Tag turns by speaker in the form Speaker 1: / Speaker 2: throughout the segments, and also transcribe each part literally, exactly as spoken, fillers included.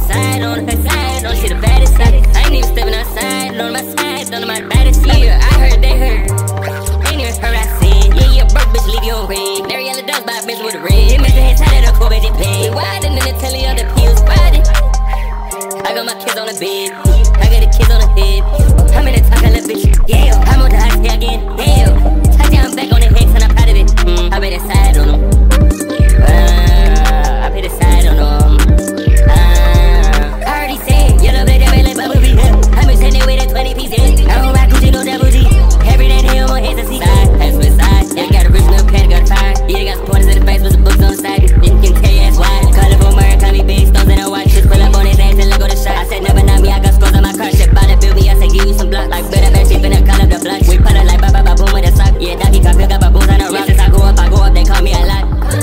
Speaker 1: side on her side on, she the baddest side. I ain't even stepping outside, on my side, on my baddest. Yeah, I heard they heard, ain't even heard I said. Yeah, yeah, broke bitch, leave you on red. Mary Ellen does buy a bitch with a red. Mister Head tied up, cool bitch, paid. Widen in the telly of the pills, riding. I got my kids on the bed, I got the kids on the head. I'm in the talk, I left bitch, yeah. I'm on the hot stay again, yeah. Touch I'm back on the hex and I'm proud of it. Mm, I bet it's side on them. Uh, I bet it's side on them. Uh, I already said, yellow black, that like bubble tea. I'm in sending with a twenty piece, yeah. I don't rock Gucci, no double G. Every day they on my hands, I see side, that's with side. Yeah, got a rich little cat, got a fire. Yeah, they got some pointers in the face with some books on the side. You can tell you that's why. Colorful murder, call me big stones and I watch this. Pull up on his ass and let go the shot. I said never not me, I got scores on my car. Shit by the build me, I said give you some block. Like better man, she finna call up the block. We put it like ba ba ba boom with a sock. Yeah, doggy got pick up a booze on the rock. Since I go up, I go up, they call me a lot.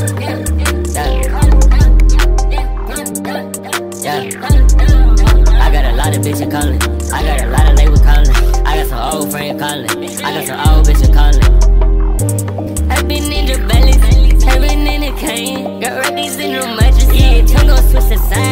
Speaker 1: Yeah, I got a lot of bitches calling. I got a lot of labels calling. I got some old friends calling. I got some old bitches calling. I've been in the valleys, I've been in the cane. Got records in the mattress. Yeah, tongue gon' switch the side.